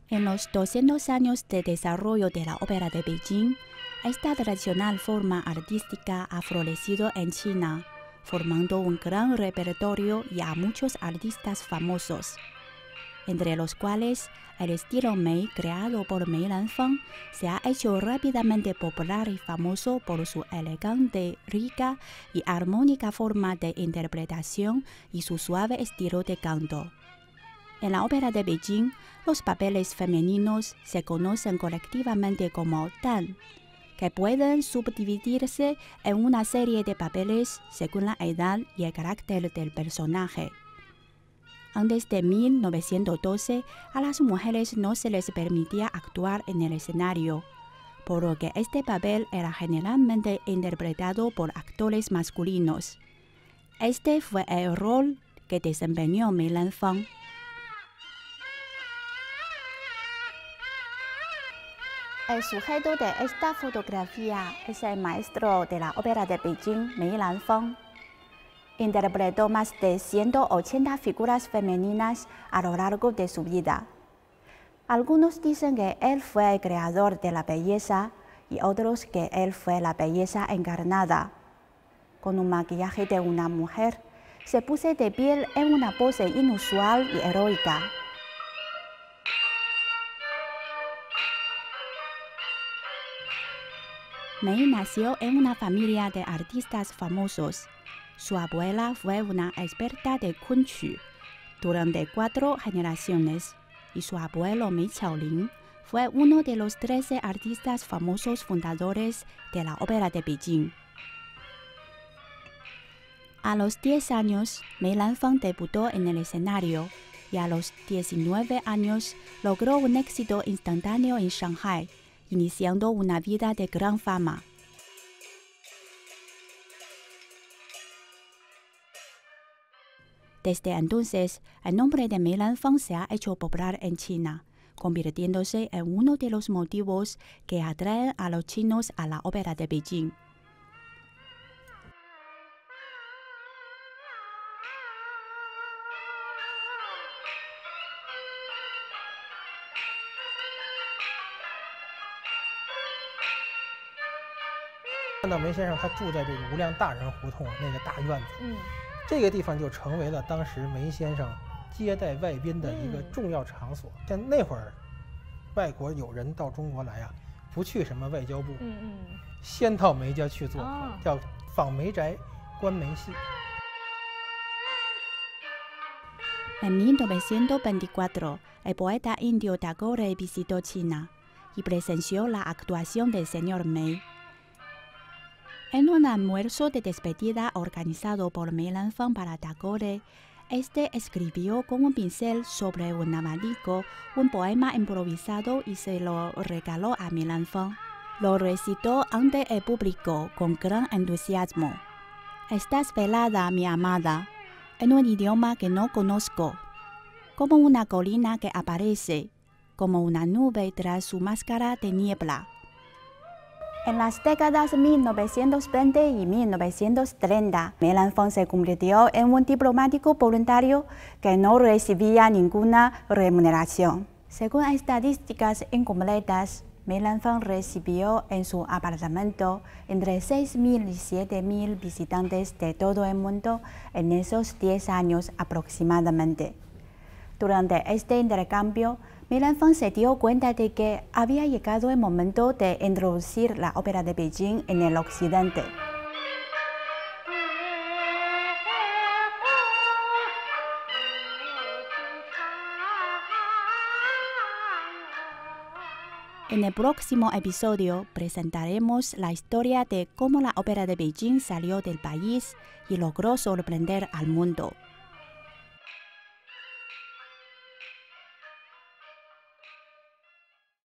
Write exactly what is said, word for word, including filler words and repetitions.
En los doscientos años de desarrollo de la ópera de Beijing, esta tradicional forma artística ha florecido en China, formando un gran repertorio y a muchos artistas famosos, entre los cuales el estilo Mei creado por Mei Lanfeng se ha hecho rápidamente popular y famoso por su elegante, rica y armónica forma de interpretación y su suave estilo de canto. En la ópera de Beijing, los papeles femeninos se conocen colectivamente como Dan, que pueden subdividirse en una serie de papeles según la edad y el carácter del personaje. Antes de mil novecientos doce, a las mujeres no se les permitía actuar en el escenario, por lo que este papel era generalmente interpretado por actores masculinos. Este fue el rol que desempeñó Mei Lanfeng. El sujeto de esta fotografía es el maestro de la ópera de Beijing, Mei Lanfeng. Interpretó más de ciento ochenta figuras femeninas a lo largo de su vida. Algunos dicen que él fue el creador de la belleza y otros que él fue la belleza encarnada. Con un maquillaje de una mujer, se puso de pie en una pose inusual y heroica. Mei nació en una familia de artistas famosos. Su abuela fue una experta de kunqu durante cuatro generaciones y su abuelo Mei Qiaolin fue uno de los trece artistas famosos fundadores de la ópera de Beijing. A los diez años, Mei Lanfeng debutó en el escenario y a los diecinueve años logró un éxito instantáneo en Shanghai, iniciando una vida de gran fama. Desde entonces, el nombre de Mei Lanfeng se ha hecho popular en China, convirtiéndose en uno de los motivos que atraen a los chinos a la ópera de Beijing. 看到梅先生他住在这个无量大人胡同那个大院子， 嗯， 这个地方就成为了当时梅先生接待外宾的一个重要场所。像那会儿，外国友人到中国来啊，不去什么外交部， 嗯嗯， 先到梅家去做客， 哦叫访梅宅、观梅戏。 En mil novecientos veinticuatro, el poeta indio Tagore visitó China y presenció la actuación del señor Mei. En un almuerzo de despedida organizado por Mei Lanfeng para Tagore, este escribió con un pincel sobre un abanico un poema improvisado y se lo regaló a Mei Lanfeng. Lo recitó ante el público con gran entusiasmo. Estás velada, mi amada, en un idioma que no conozco, como una colina que aparece, como una nube tras su máscara de niebla. En las décadas mil novecientos veinte y mil novecientos treinta, Mei Lanfeng se convirtió en un diplomático voluntario que no recibía ninguna remuneración. Según estadísticas incompletas, Mei Lanfeng recibió en su apartamento entre seis mil y siete mil visitantes de todo el mundo en esos diez años aproximadamente. Durante este intercambio, Mei Lanfeng se dio cuenta de que había llegado el momento de introducir la ópera de Beijing en el occidente. En el próximo episodio presentaremos la historia de cómo la ópera de Beijing salió del país y logró sorprender al mundo.